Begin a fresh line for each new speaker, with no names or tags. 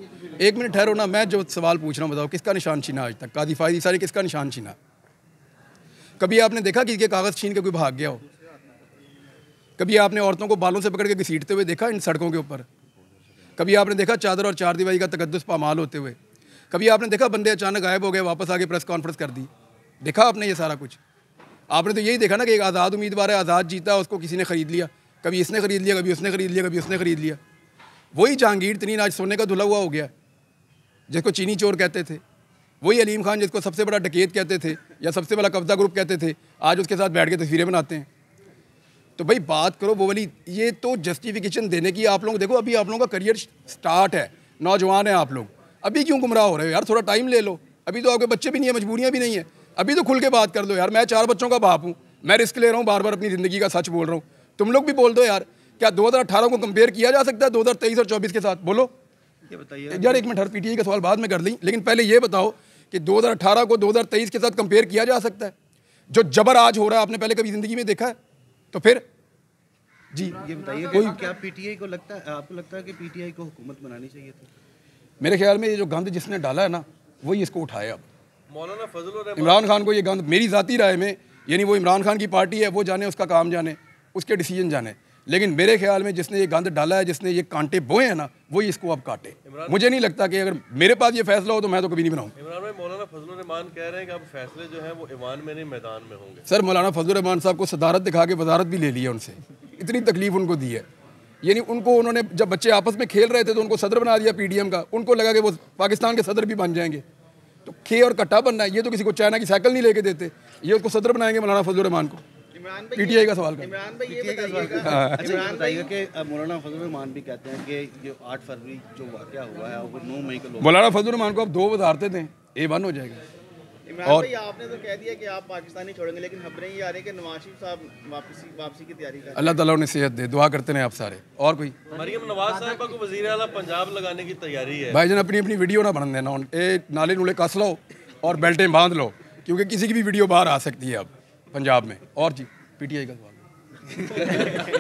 एक मिनट ठहरो ना, मैं जो सवाल पूछ रहा हूँ बताओ, किसका निशान छीना आज तक? कादी फायदी सारी किसका निशान छीना? कभी आपने देखा कि इसके कागज़ छीन के कोई भाग गया हो? कभी आपने औरतों को बालों से पकड़ के घसीटते हुए देखा इन सड़कों के ऊपर? कभी आपने देखा चादर और चार दीवारी का तकद्दुस पामाल होते हुए? कभी आपने देखा बंदे अचानक गायब हो गए, वापस आके प्रेस कॉन्फ्रेंस कर दी? देखा आपने ये सारा कुछ? आपने तो यही देखा ना कि एक आज़ाद उम्मीदवार है, आज़ाद जीता, उसको किसी ने ख़रीद लिया, कभी इसने ख़रीद लिया, कभी उसने ख़रीद लिया, कभी उसने ख़रीद लिया। वही जहांगीर तरीन आज सोने का धुला हुआ हो गया, जिसको चीनी चोर कहते थे। वही अलीम खान जिसको सबसे बड़ा डकैत कहते थे या सबसे बड़ा कब्जा ग्रुप कहते थे, आज उसके साथ बैठ के तस्वीरें बनाते हैं। तो भाई बात करो वो वाली, ये तो जस्टिफिकेशन देने की आप लोग देखो, अभी आप लोगों का करियर स्टार्ट है, नौजवान हैं आप लोग, अभी क्यों गुमराह हो रहे हो यार? थोड़ा टाइम ले लो, अभी तो आपके बच्चे भी नहीं है, मजबूरियाँ भी नहीं है, अभी तो खुल के बात कर लो यार। मैं 4 बच्चों का बाप हूँ, मैं रिस्क ले रहा हूँ, बार बार अपनी ज़िंदगी का सच बोल रहा हूँ, तुम लोग भी बोल दो यार। क्या 2018 को कंपेयर किया जा सकता है 2023 और 24 के साथ? बोलो
ये बताइए
यार। एक मिनट, हर पीटीआई का सवाल बाद में कर ली, लेकिन पहले ये बताओ कि 2018 को 2023 के साथ कंपेयर किया जा सकता है? जो जबर आज हो रहा है आपने पहले कभी ज़िंदगी में देखा है? तो फिर जी
ये बताइए कोई क्या पीटीआई को लगता है, आपको लगता है कि पीटीआई को हुकूमत बनानी चाहिए थी?
मेरे ख्याल में ये जो गंद जिसने डाला है ना, वही इसको उठाए। अब
मौलाना फजल
इमरान खान को ये गंद, मेरी ज़ाती राय में, यानी वो इमरान खान की पार्टी है, वो जाने, उसका काम जाने, उसके डिसीजन जाने, लेकिन मेरे ख्याल में जिसने ये गंद डाला है, जिसने ये कांटे बोए हैं ना, वही इसको अब काटे। मुझे नहीं लगता कि अगर मेरे पास ये फैसला हो तो मैं तो कभी नहीं बनाऊँ।
इमरान भाई, मौलाना फजल रहमान कह रहे हैं कि अब फैसले जो हैं वो ईवान में नहीं मैदान में होंगे।
सर, मौलाना फजल रहमान साहब को सदारत दिखा के वजारत भी ले ली है उनसे, इतनी तकलीफ उनको दी है। यानी उनको, उन्होंने जब बच्चे आपस में खेल रहे थे तो उनको सदर बना दिया पीडीएम का, उनको लगा कि वो पाकिस्तान के सदर भी बन जाएंगे। तो खे और कट्टा बनना है, ये तो किसी को चाइना की साइकिल नहीं लेके देते, ये उसको सदर बनाएंगे मौलाना फजल रहमान को। पीटीआई का सवाल कर।
इमरान भाई ये बताइएगा कि मौलाना फजल रहमान भी कहते हैं कि जो 8 फरवरी जो वाक़या हुआ है वो 9 मई को
मौलाना फजल रहमान को अब 2 वजारतें दें, A1 हो जाएगा।
इमरान भाई आपने तो कह दिया कि आप पाकिस्तान नहीं छोड़ेंगे, लेकिन खबरें ये आ रही है कि नवाज शरीफ साहब वापसी की तैयारी कर रहे हैं।
अल्लाह ताला उन्हें सेहत दे, दुआ करते हैं आप सारे। और कोई?
मरियम नवाज साहिबा को वज़ीर आला पंजाब लगाने की तैयारी है।
भाईजान अपनी अपनी वीडियो ना बन देना, नाले नूले कस लो और बेल्टें बांध लो, क्योंकि किसी की भी वीडियो बाहर आ सकती है अब पंजाब में। और जी पीटीआई का सवाल